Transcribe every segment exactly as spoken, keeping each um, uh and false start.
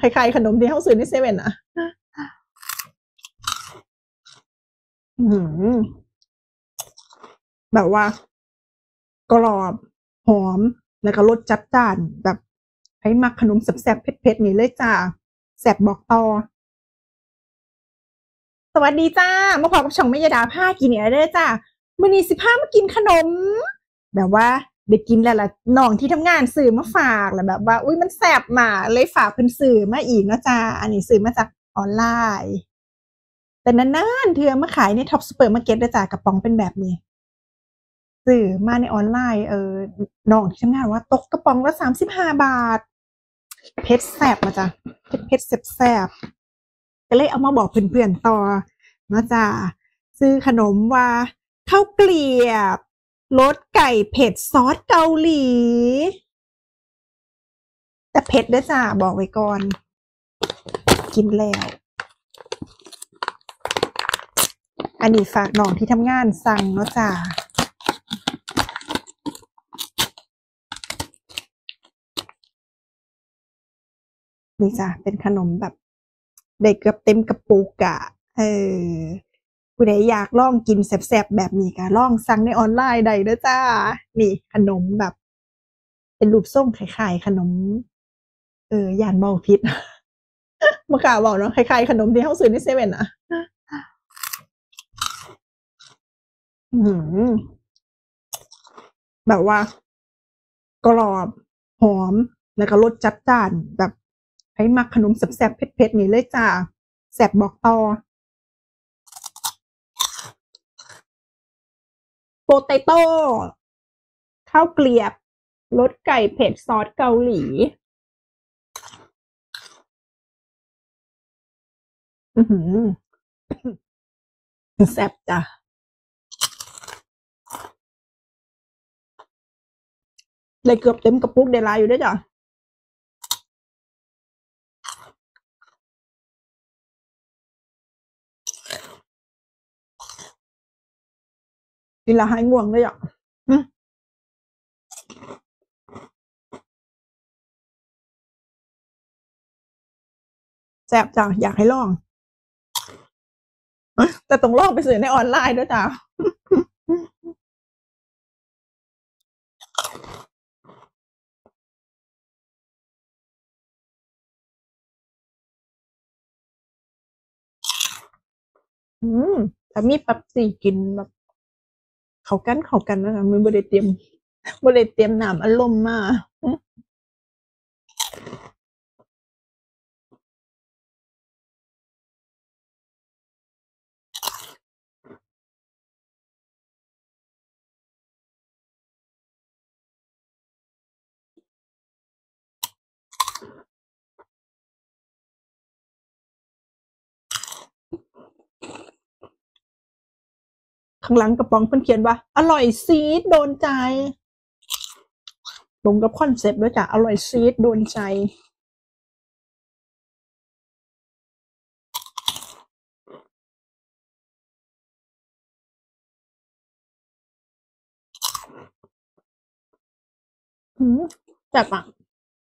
คล้ายๆขนมที่เขาซื้อในเซเว่นอะแบบว่ากรอบหอมแล้วก็รสจัดจ้านแบบให้มักขนมแซ่บๆเผ็ดๆนี่เลยจ้าแซ่บบอกต่อสวัสดีจ้ามาพบกับช่องแม่ยดาผ้ากินเนี่ยเด้อจ้ามื้อนี้สิพามากินขนมแบบว่าได้กินแล้วล่ะน้องที่ทำงานซื้อมาฝากแล้วแบบว่าอุ้ยมันแซ่บมาเลยฝากเพิ่นซื้อมาอีกเนาะจ้าอันนี้ซื้อมาจากออนไลน์แต่นานๆเทื่อมาขายในท็อปซูเปอร์มาร์เก็ตเด้อจ้ากระป๋องเป็นแบบนี้ซื้อมาในออนไลน์เออน้องที่ทำงานว่าตกกระป๋องละสามสิบห้าบาทเผ็ดแซ่บมาจ้ะเผ็ดเผ็ดแซ่บๆก็เลยเอามาบอกเพื่อนๆต่อนะจ้ะซื้อขนมว่าข้าวเกลียบรสไก่เผ็ดซอสเกาหลีแต่เผ็ดด้วยจ้ะบอกไว้ก่อนกินแล้วอันนี้ฝากน้องที่ทำงานสั่งเนาะจ้ะนี่จ้ะเป็นขนมแบบได้เกือบเต็มกระปุกอะเออผู้ใดอยากลองกินแซ่บๆแบบนี้ก็ลองสั่งในออนไลน์ได้เด้อจ้านี่ขนมแบบเป็นรูปทรงคล้ายๆขนมเออย่านเมาพิษมากล่าวบอกเนาะคล้ายๆขนมที่เขาซื้อในเซเว่นอะแบบว่ากรอบหอมแล้วก็รสจัดจ้านแบบให้มักขนมแซ่บๆเผ็ดๆนี่เลยจ้าแซ่บบอกต่อโปเตโต้ข้าวเกลียบรสไก่เผ็ดซอสเกาหลีอือหือแซ่บจ้ะเลยเกือบเต็มกระปุกเดลายอยู่ด้วยจ้ะกินละหายง่วงเลยอ่ะแซ่บจ้ะอยากให้ลองแต่ต้องลองไปซื้อในออนไลน์ด้วยจ้ะอืมแต่มีแป๊บซี่กินแบบเขากันเขากันนะคะมันบริเตรียมบริเตรียมน้ำอารมณ์มาข้างหลังกระป๋องเพิ่นเขียนว่าอร่อยซีดโดนใจตรงกับคอนเซ็ปต์ด้วยจ้ะอร่อยซีดโดนใจอืมแซ่บอ่ะ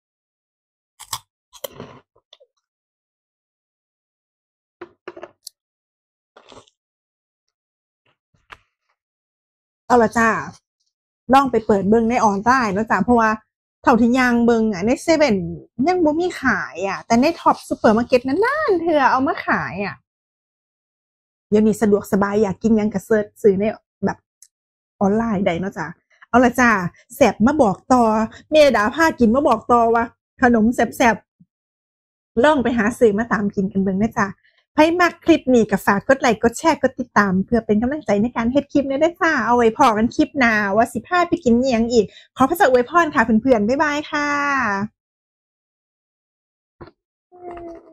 เอาละจ้าลองไปเปิดเบิ่งในออนไลน์เนาะจ้ะเพราะว่าเท่าที่ย่างเบิ่งอ่ะในเซเว่นยังบ่มีขายอ่ะแต่ในท็อปซูเปอร์มาร์เก็ตนานๆเทื่อเอามาขายอ่ะเดี๋ยวนี้สะดวกสบายอยากกินหยังก็เสิร์ชซื้อในแบบออนไลน์ได้เนาะจ้ะเอาละจ้าแซ่บมาบอกต่อแม่ดาพากินมาบอกต่อว่าขนมแซ่บๆลองไปหาซื้อมาตามกินกันเบิ่งนะจ้ะใครมักคลิปนี้ก็ฝากกดไลค์กดแชร์กดติดตามเพื่อเป็นกำลังใจในการเฮ็ดคลิปนี้ด้วยค่ะเอาไว้พอกันคลิปหน้าว่าสิพาไปกินอิหยังอีกขอพระเจ้าอวยพรค่ะเพื่อนๆบ๊ายบายค่ะ